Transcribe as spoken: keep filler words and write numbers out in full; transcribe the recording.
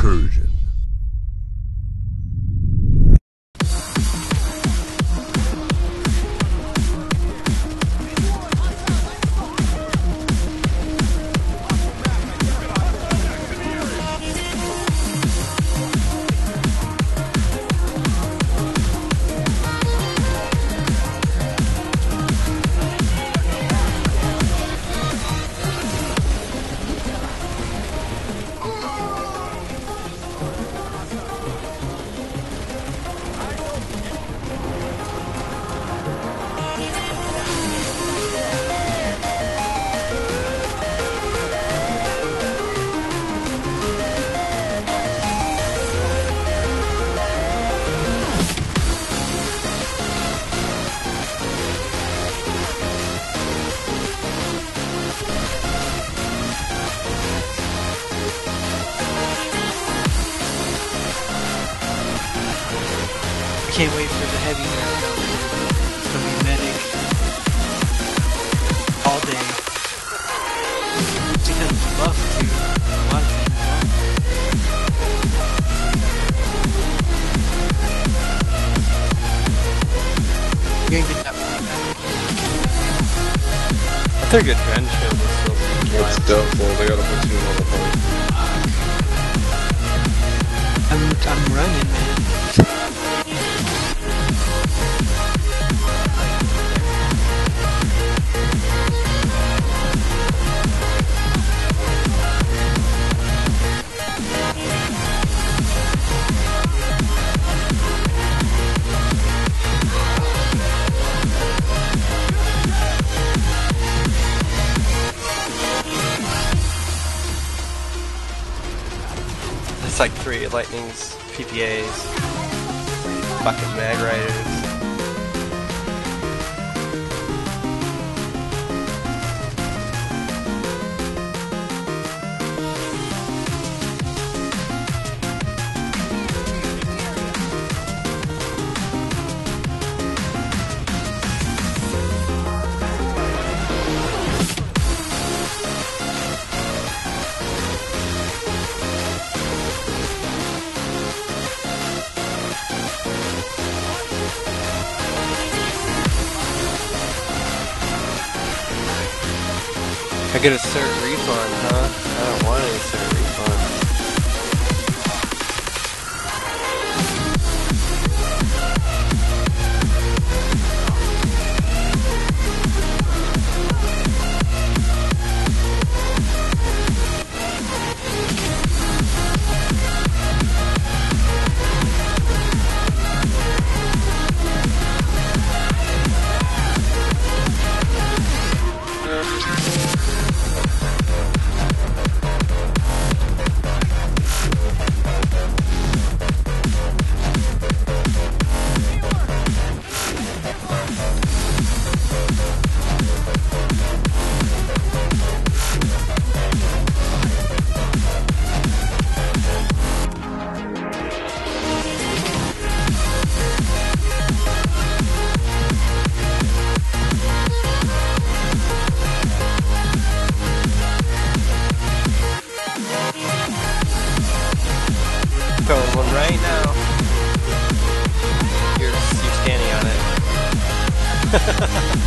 incursion. Can't wait for the heavy air. It's gonna be medic all day. Because it's buff too. A lot of things. You ain't get that one. I think a gun shield is still pretty It's doubtful, they got a platoon on the point. I'm, I'm running, man. It's like three lightnings, P P As, bucket mag riders. I get a cert refund, huh? I don't want any cert refund. Throwing one right now. You're, you're standing on it.